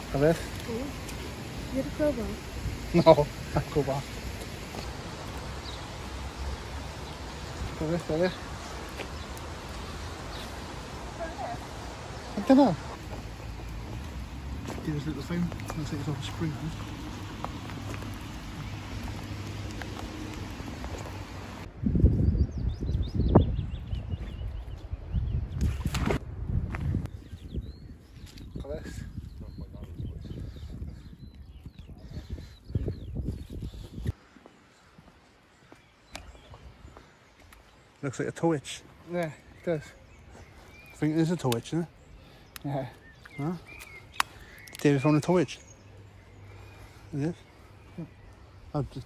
A ver. ¿Y el crowbar? No, la copa. A ver. I don't know. Do this little thing. Looks like it's off a spring. Looks like a torch. Yeah, it does. I think it is a torch, isn't it? Yeah. Huh? David found a torch. Is it? I'll just...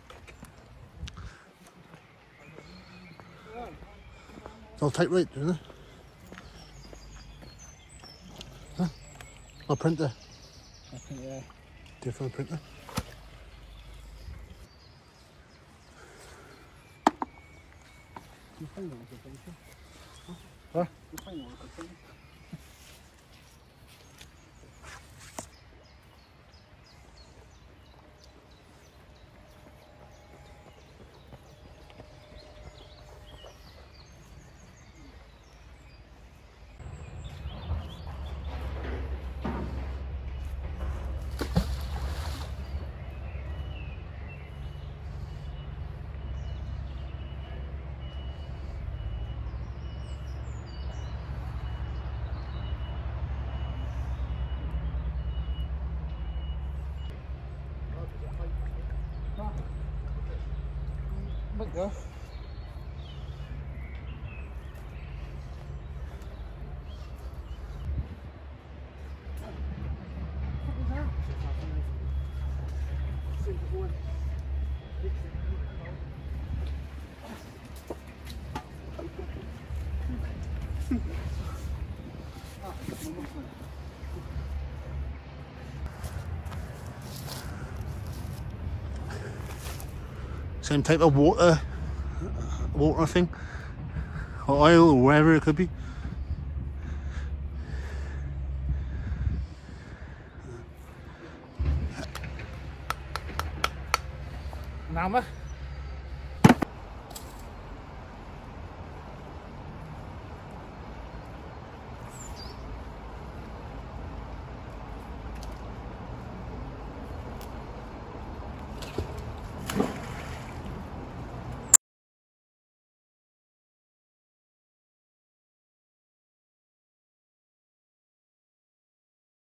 It's all typewriter, isn't it? Huh? Or printer. I think, yeah. Do you find a printer? You find one good thing, What? You find one good thing. Might go. Same type of water thing, or oil, or wherever it could be. An hammer.